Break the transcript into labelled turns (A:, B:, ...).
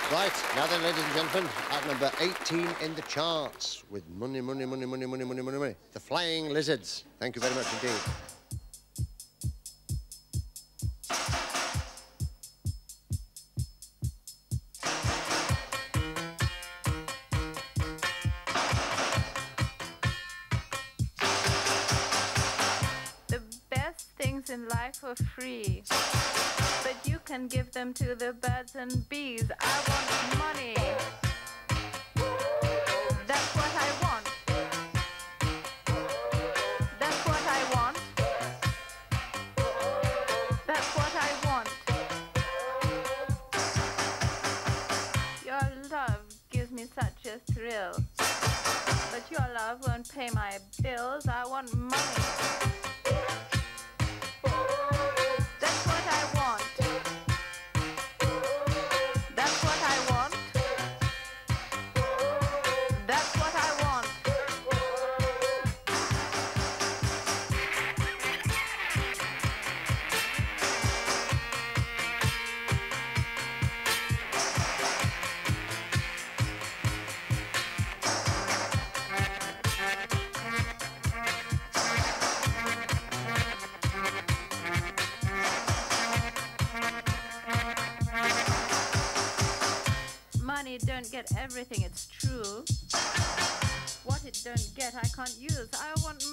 A: Right, now then, ladies and gentlemen, at number 18 in the charts with money, money, money, money, money, money, money, money, the Flying Lizards. Thank you very much indeed.
B: The best things in life are free, but you can give them to the birds and bees. I want money. That's what I want. That's what I want. That's what I want. Your love gives me such a thrill, but your love won't pay my bills. I want money. That's what I want. That's what I want. That's what I want. Money don't get everything, it's true. What it don't get, I can't use. I want